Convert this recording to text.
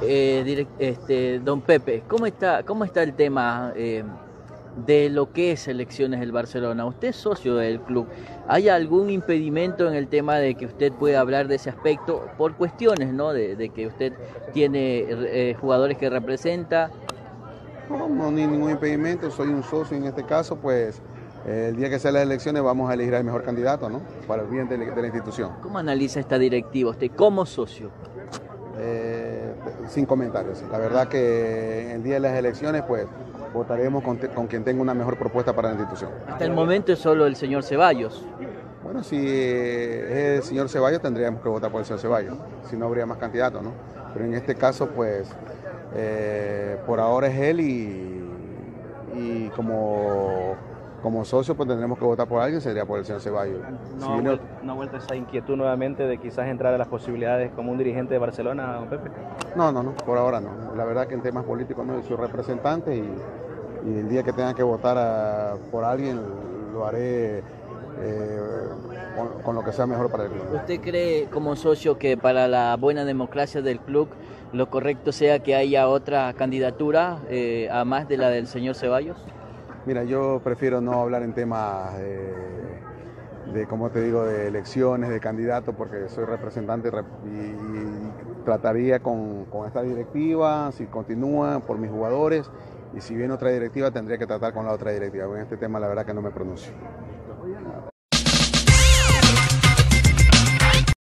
Don Pepe, cómo está el tema de lo que es selecciones del Barcelona? Usted es socio del club. ¿Hay algún impedimento en el tema de que usted pueda hablar de ese aspecto por cuestiones, ¿no? De que usted tiene jugadores que representa. No, no, ni ningún impedimento, soy un socio en este caso, pues el día que sean las elecciones vamos a elegir al mejor candidato, ¿no? Para el bien de la institución. ¿Cómo analiza esta directiva usted como socio? Eh, Sin comentarios. La verdad que el día de las elecciones, pues votaremos con quien tenga una mejor propuesta para la institución. Hasta el momento es solo el señor Ceballos. Bueno, si es el señor Ceballos, tendríamos que votar por el señor Ceballos, si no habría más candidatos, ¿no? Pero en este caso, pues, por ahora es él y como socio, pues tendremos que votar por alguien, sería por el señor Ceballos. ¿No, Si viene- no ha vuelto esa inquietud nuevamente de quizás entrar a las posibilidades como un dirigente de Barcelona, don Pepe? no, por ahora no. La verdad que en temas políticos no, yo soy representante y el día que tenga que votar por alguien, lo haré con lo que sea mejor para el club. ¿Usted cree como socio que para la buena democracia del club lo correcto sea que haya otra candidatura a más de la del señor Ceballos? Mira, yo prefiero no hablar en temas como te digo, de elecciones, de candidatos, porque soy representante y trataría con esta directiva, si continúa, por mis jugadores, y si viene otra directiva, tendría que tratar con la otra directiva. En este tema, la verdad que no me pronuncio.